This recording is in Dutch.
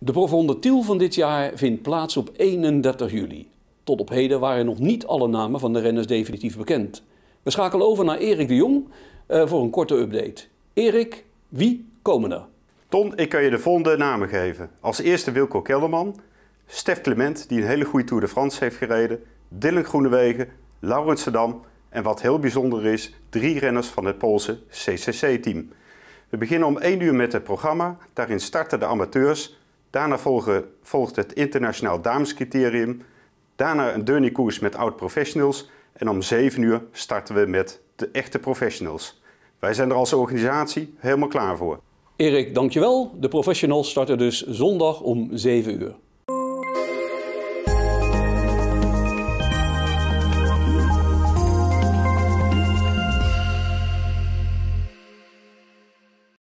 De Profonde Tiel van dit jaar vindt plaats op 31 juli. Tot op heden waren nog niet alle namen van de renners definitief bekend. We schakelen over naar Erik de Jong voor een korte update. Erik, wie komen er? Ton, ik kan je de volgende namen geven. Als eerste Wilco Kelderman, Stef Clement, die een hele goede Tour de France heeft gereden, Dylan Groenewegen, Laurens Sedam en wat heel bijzonder is, 3 renners van het Poolse CCC-team. We beginnen om 1 uur met het programma. Daarin starten de amateurs. Daarna volgt het internationaal damescriterium. Daarna een deurniekoers met oud-professionals. En om 7 uur starten we met de echte professionals. Wij zijn er als organisatie helemaal klaar voor. Erik, dankjewel. De professionals starten dus zondag om 7 uur.